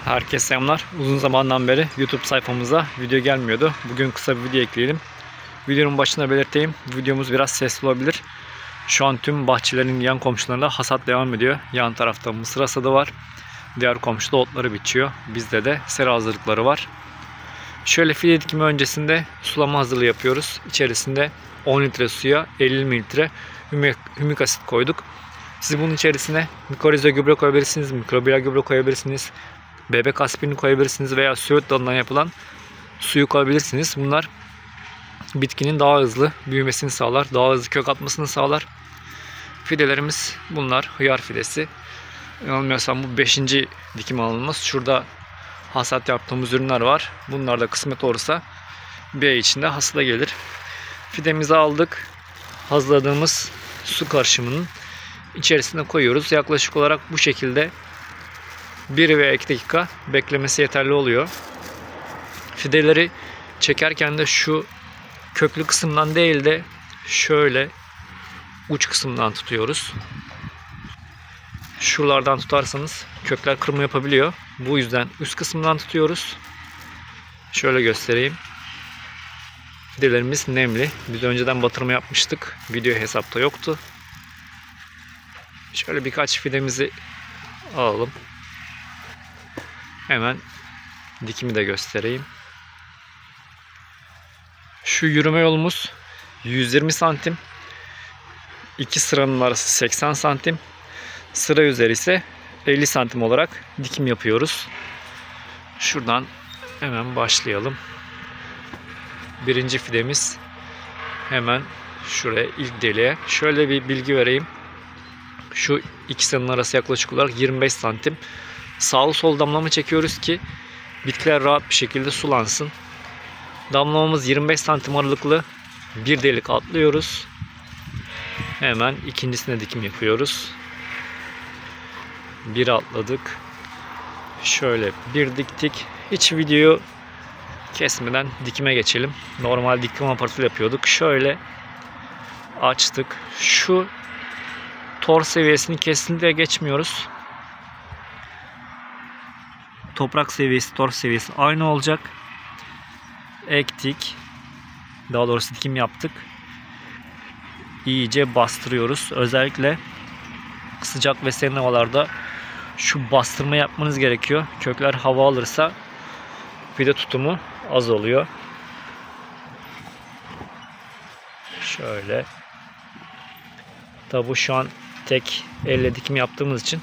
Herkese selamlar. Uzun zamandan beri YouTube sayfamıza video gelmiyordu. Bugün kısa bir video ekleyelim. Videonun başına belirteyim. Videomuz biraz sesli olabilir. Şu an tüm bahçelerin yan komşularında hasat devam ediyor. Yan tarafta mısır hasadı var. Diğer komşuda otları biçiyor. Bizde de sera hazırlıkları var. Şöyle fide dikimi öncesinde sulama hazırlığı yapıyoruz. İçerisinde 10 litre suya 50 mililitre hümik asit koyduk. Siz bunun içerisine mikorize gübre koyabilirsiniz, mikrobiyal gübre koyabilirsiniz, bebek aspirini koyabilirsiniz veya söğüt dalından yapılan suyu koyabilirsiniz. Bunlar bitkinin daha hızlı büyümesini sağlar, daha hızlı kök atmasını sağlar. Fidelerimiz bunlar. Hıyar fidesi. Yanılmıyorsam bu 5. dikim alanımız. Şurada hasat yaptığımız ürünler var. Bunlar da kısmet olursa bir ay içinde hasıla gelir. Fidemizi aldık. Hazırladığımız su karışımının içerisine koyuyoruz. Yaklaşık olarak bu şekilde 1 veya 2 dakika beklemesi yeterli oluyor. Fideleri çekerken de şu köklü kısımdan değil de şöyle uç kısımdan tutuyoruz. Şuralardan tutarsanız kökler kırma yapabiliyor. Bu yüzden üst kısımdan tutuyoruz. Şöyle göstereyim. Fidelerimiz nemli. Biz önceden batırma yapmıştık. Video hesapta yoktu. Şöyle birkaç fidemizi alalım. Hemen dikimi de göstereyim. Şu yürüme yolumuz 120 santim. 2 sıranın arası 80 santim. Sıra üzeri ise 50 santim olarak dikim yapıyoruz. Şuradan hemen başlayalım. Birinci fidemiz hemen şuraya, ilk deliğe. Şöyle bir bilgi vereyim. Şu iki sıranın arası yaklaşık olarak 25 santim. Sağlı sol damlama çekiyoruz ki bitkiler rahat bir şekilde sulansın. Damlamamız 25 santim aralıklı bir delik atlıyoruz. Hemen ikincisine dikim yapıyoruz. Bir atladık. Şöyle bir diktik. Hiç videoyu kesmeden dikime geçelim. Normal dikim aparatıyla yapıyorduk. Şöyle açtık. Şu tor seviyesini kesinlikle geçmiyoruz. Toprak seviyesi, tor seviyesi aynı olacak. Ektik. Daha doğrusu dikim yaptık. İyice bastırıyoruz. Özellikle sıcak ve serin havalarda şu bastırma yapmanız gerekiyor. Kökler hava alırsa fide tutumu az oluyor. Şöyle. Tabi bu şu an tek elle dikim yaptığımız için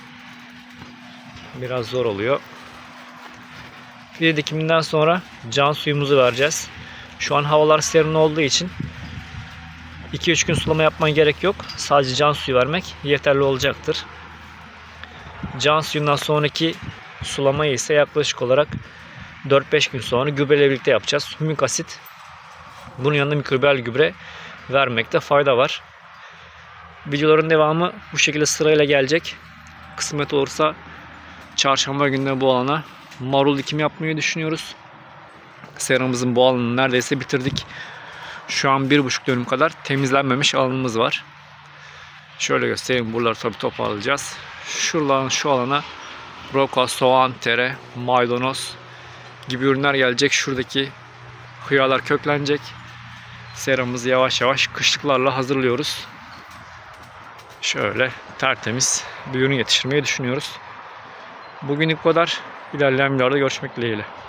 biraz zor oluyor. Fide dikiminden sonra can suyumuzu vereceğiz. Şu an havalar serin olduğu için 2-3 gün sulama yapmaya gerek yok. Sadece can suyu vermek yeterli olacaktır. Can suyundan sonraki sulamayı ise yaklaşık olarak 4-5 gün sonra gübreyle birlikte yapacağız. Hümik asit. Bunun yanında mikrobiyal gübre vermekte fayda var. Videoların devamı bu şekilde sırayla gelecek. Kısmet olursa çarşamba günü bu alana marul dikimi yapmayı düşünüyoruz. Seramızın bu alanını neredeyse bitirdik. Şu an 1,5 dönüm kadar temizlenmemiş alanımız var. Şöyle göstereyim. Buraları tabii toparlayacağız. Şuradan şu alana roka, soğan, tere, maydanoz gibi ürünler gelecek. Şuradaki hıyarlar köklenecek. Seramızı yavaş yavaş kışlıklarla hazırlıyoruz. Şöyle tertemiz bir ürün yetiştirmeyi düşünüyoruz. Bugünlük bu kadar. İlerleyen videolarda görüşmek dileğiyle.